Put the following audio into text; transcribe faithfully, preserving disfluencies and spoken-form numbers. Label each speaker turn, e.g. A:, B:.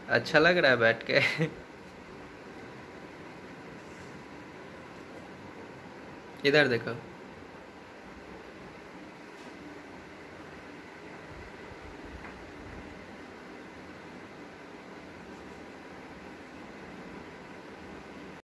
A: अच्छा लग रहा है बैठ के। इधर देखो।